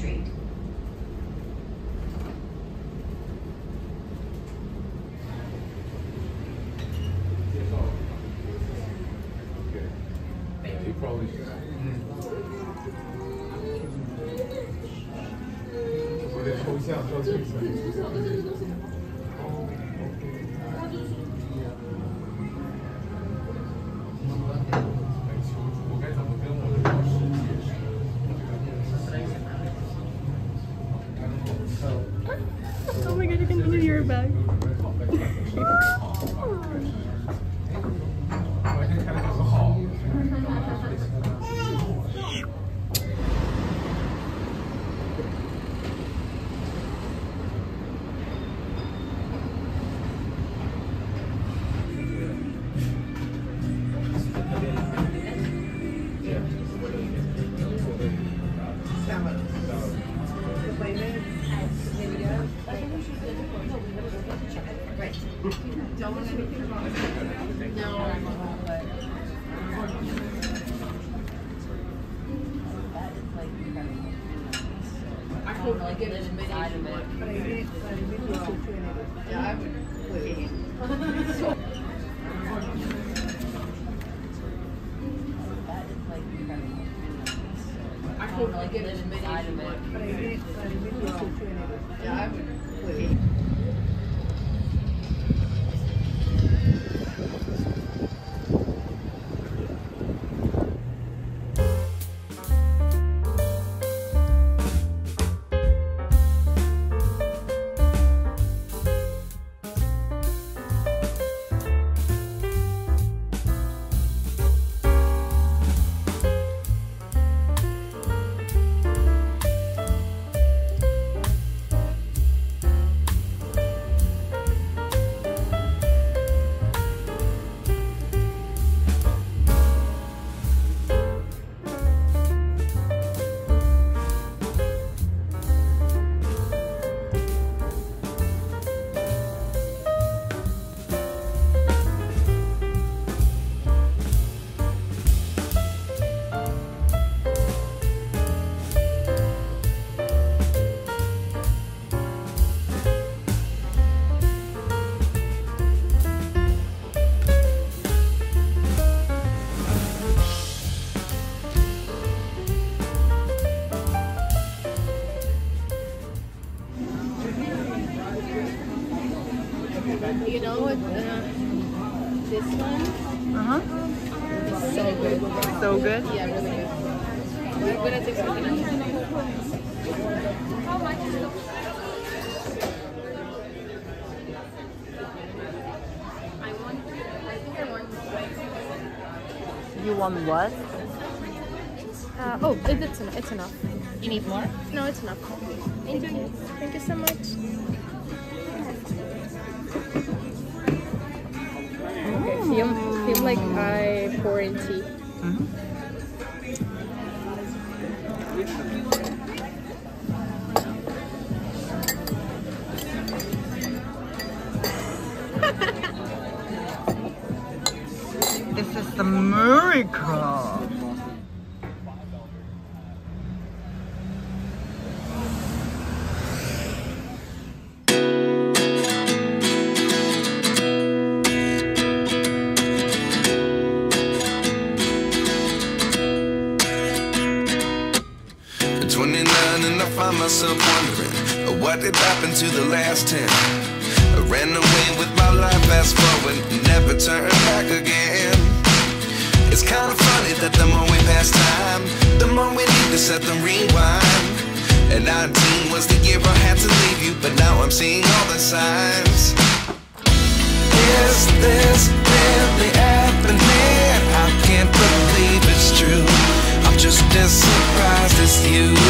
Street. You probably should.我的抽象叫这个。我该怎么跟我的老师解释？ Oh my god, you can do your bag. 我还看到个好。 I could like get it inside of it. But I didn't yeah, I would wait. I could like get it inside of it. But I didn't yeah, I would wait. You know what? This one? It's so good. So good? Yeah, really good. We're gonna take something. How much is the You want what? Oh, it's enough. You need more? No, it's enough. Thank you. Thank you so much. Okay, feel like I pour in tea. This is the miracle. At 29 and I find myself wondering what did happen to the last 10. I ran away with my life, fast forward, never turn back again. It's kind of funny that the more we pass time, the more we need to set the rewind. And 19 was the year I had to leave you, but now I'm seeing all the signs. Is this really happening? I can't believe it's true. I'm just as surprised as you.